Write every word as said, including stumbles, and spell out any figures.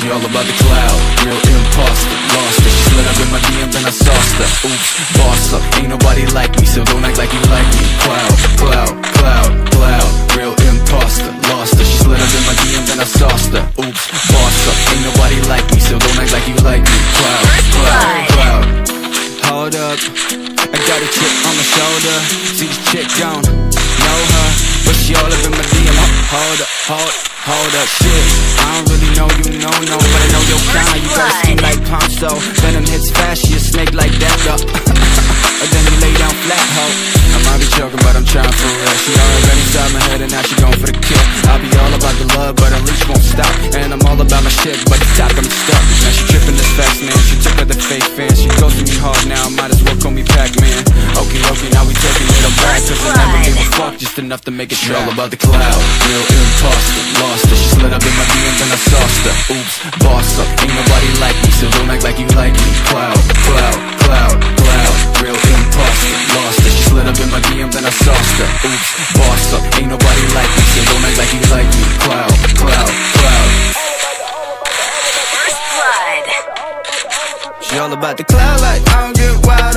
all about the cloud, real imposter, lost her. She slid up in my D M, then I sauced her. Oops, boss up, ain't nobody like me, so don't act like you like me. Cloud, cloud, cloud, cloud, real imposter, lost her. She slid up in my D M, then I sauced her. Oops, boss up, ain't nobody like me, so don't act like you like me. Cloud, cloud, cloud. Hold up, I got a chip on my shoulder. See this chick gone, know her, but she all up in my D M. Hold up, hold, hold up, shit. I don't really know you, no, no, but I know your kind. You got a skin like Ponzo, venom hits fast, she a snake like that, though. And then you lay down flat, ho. I might be joking, but I'm trying for real. She already inside my head and now she going for the kill. I'll be all about the love, but at least won't stop. And I'm all about my shit, but the top got me stuck. Now she tripping this fast, man. She took out the fake fans. She goes to me hard now, might as well call me Pac-Man. Okay, okay, now we taking it all back, cause I never gave a fuck, just enough to make it trail. All about the cloud, real imposter, lost her. She slid up in my D M, then I sauced her. Oops, boss up, ain't nobody like me, so don't act like you like me. Cloud, cloud, cloud, cloud, real imposter, lost her. She slid up in my D M, then I sauced her. Oops, boss up, ain't nobody like me, so don't act like you like me. Cloud, cloud, cloud. First blood. She all about the cloud like I don't get wild.